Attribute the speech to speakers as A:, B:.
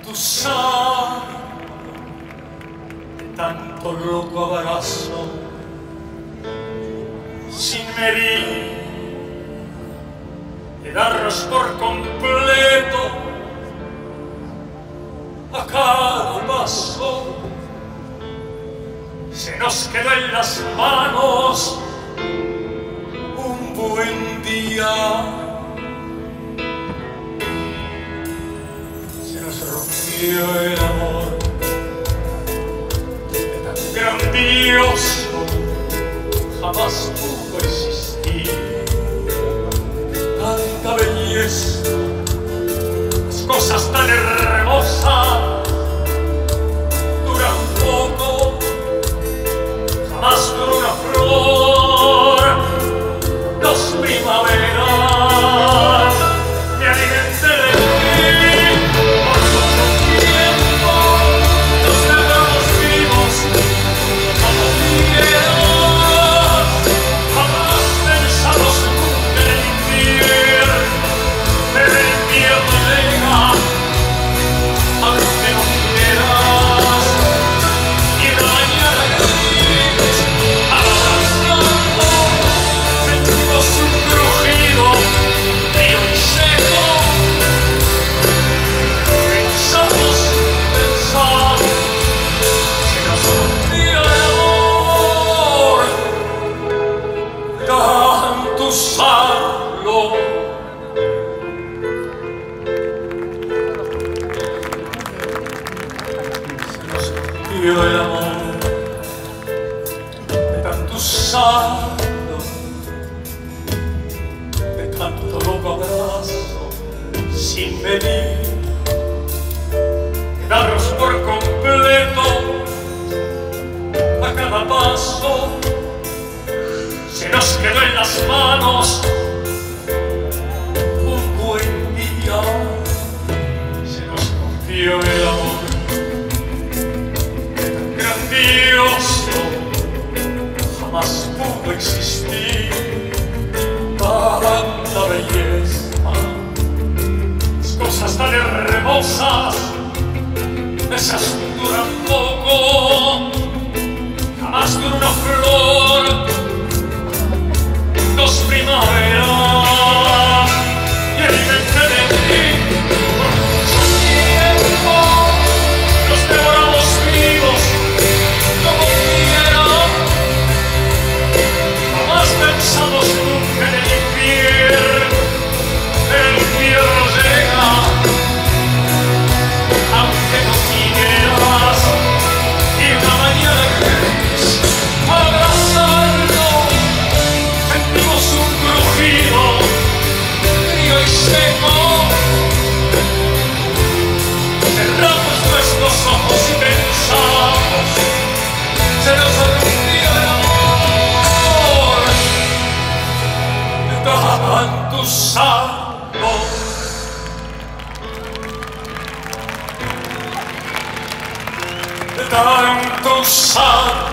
A: tu sal, de tanto loco abrazo, sin medir, de darnos por completo a cada paso. Se nos quedó en las manos un buen día. Se nos rompió el amor de tan grandioso, jamás pudo existir. Tanta belleza, las cosas tan hermosas duran poco. Más con una flor, dos primaveras, me alimenté de ti por mucho tiempo, nos quedamos vivos como quieras. Jamás pensamos nunca en el infierno, pero el infierno llega aunque no quieras. Y una mañana un crujido frío y seco, pensamos pensar que nos rompía el amor, tanto usarlo. Se nos rompió el amor de tanto usarlo, tanto loco abrazo, sin medir, quedarnos por completo a cada paso. Se nos quedó en las manos un buen día. Se nos rompió el amor tan grandioso, jamás pudo existir. Tanta belleza, las cosas tan hermosas, esas duran poco. Jamás dura una flor, dos primaveras, y alimenté de ti por mucho tiempo. Nos devoramos vivos como quieran. Jamás pensamos nunca en el infierno, el infierno llega aunque no quieras. Y una mañana gris, abrazarnos, sentimos un crujido frío y seco. Cerramos nuestros ojos y pensamos, se nos rompió el amor, tanto usarlo. De tanto usarlo.